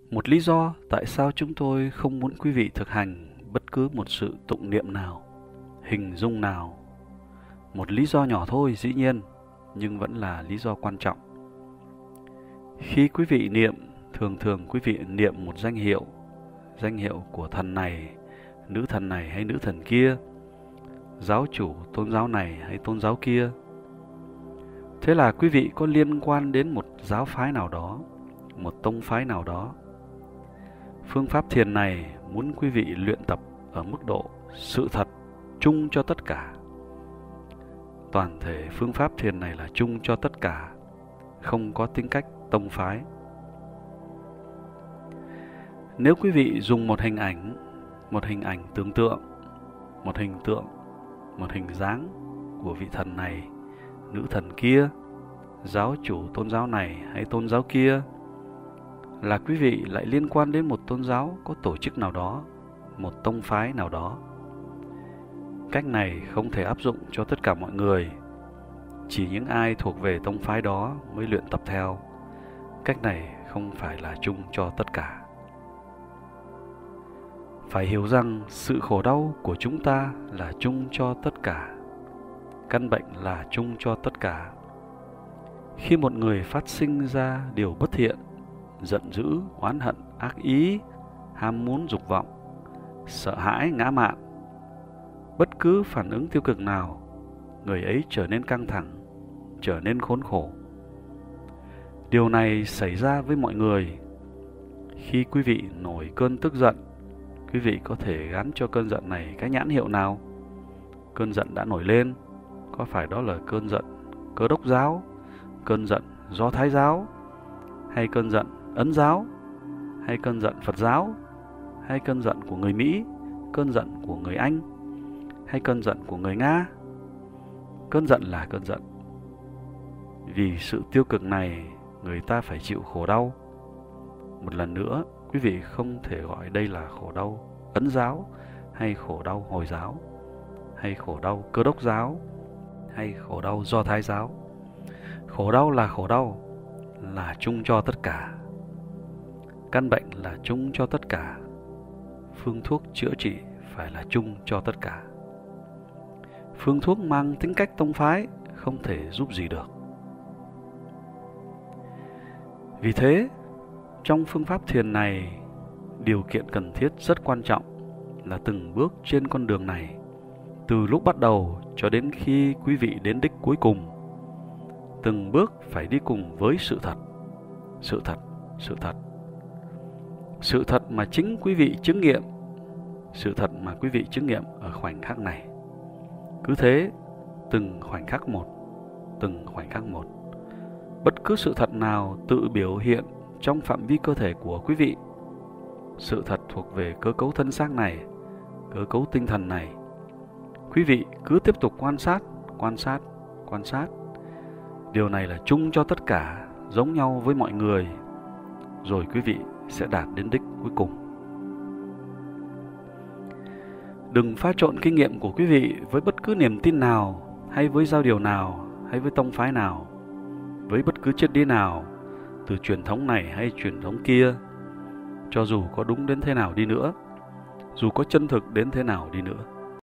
Một lý do tại sao chúng tôi không muốn quý vị thực hành bất cứ một sự tụng niệm nào, hình dung nào. Một lý do nhỏ thôi dĩ nhiên, nhưng vẫn là lý do quan trọng. Khi quý vị niệm, thường quý vị niệm một danh hiệu của thần này hay nữ thần kia, giáo chủ tôn giáo này hay tôn giáo kia. Thế là quý vị có liên quan đến một giáo phái nào đó, một tông phái nào đó. Phương pháp thiền này muốn quý vị luyện tập ở mức độ sự thật chung cho tất cả. Toàn thể phương pháp thiền này là chung cho tất cả, không có tính cách tông phái. Nếu quý vị dùng một hình ảnh tưởng tượng, một hình dáng của vị thần này, nữ thần kia, giáo chủ tôn giáo này hay tôn giáo kia, là quý vị lại liên quan đến một tôn giáo có tổ chức nào đó, một tông phái nào đó. Cách này không thể áp dụng cho tất cả mọi người, chỉ những ai thuộc về tông phái đó mới luyện tập theo. Cách này không phải là chung cho tất cả. Phải hiểu rằng sự khổ đau của chúng ta là chung cho tất cả. Căn bệnh là chung cho tất cả. Khi một người phát sinh ra điều bất thiện, giận dữ, oán hận, ác ý, ham muốn dục vọng, sợ hãi, ngã mạn, bất cứ phản ứng tiêu cực nào, người ấy trở nên căng thẳng, trở nên khốn khổ. Điều này xảy ra với mọi người. Khi quý vị nổi cơn tức giận, quý vị có thể gắn cho cơn giận này cái nhãn hiệu nào? Cơn giận đã nổi lên, có phải đó là cơn giận Cơ đốc giáo, cơn giận Do Thái giáo, hay cơn giận Ấn giáo, hay cơn giận Phật giáo, hay cơn giận của người Mỹ, cơn giận của người Anh, hay cơn giận của người Nga? Cơn giận là cơn giận. Vì sự tiêu cực này, người ta phải chịu khổ đau. Một lần nữa, quý vị không thể gọi đây là khổ đau Ấn giáo, hay khổ đau Hồi giáo, hay khổ đau Cơ đốc giáo, hay khổ đau Do Thái giáo. Khổ đau, là chung cho tất cả. Căn bệnh là chung cho tất cả. Phương thuốc chữa trị phải là chung cho tất cả. Phương thuốc mang tính cách tông phái không thể giúp gì được. Vì thế, trong phương pháp thiền này, điều kiện cần thiết rất quan trọng là từng bước trên con đường này, từ lúc bắt đầu cho đến khi quý vị đến đích cuối cùng. Từng bước phải đi cùng với sự thật. Sự thật mà chính quý vị chứng nghiệm. Sự thật mà quý vị chứng nghiệm ở khoảnh khắc này. Cứ thế, từng khoảnh khắc một. Bất cứ sự thật nào tự biểu hiện trong phạm vi cơ thể của quý vị. Sự thật thuộc về cơ cấu thân xác này, cơ cấu tinh thần này. Quý vị cứ tiếp tục quan sát. Điều này là chung cho tất cả, giống nhau với mọi người. Rồi quý vị sẽ đạt đến đích cuối cùng. Đừng pha trộn kinh nghiệm của quý vị với bất cứ niềm tin nào, hay với giáo điều nào, hay với tông phái nào, với bất cứ triết lý nào, từ truyền thống này hay truyền thống kia, cho dù có đúng đến thế nào đi nữa, dù có chân thực đến thế nào đi nữa.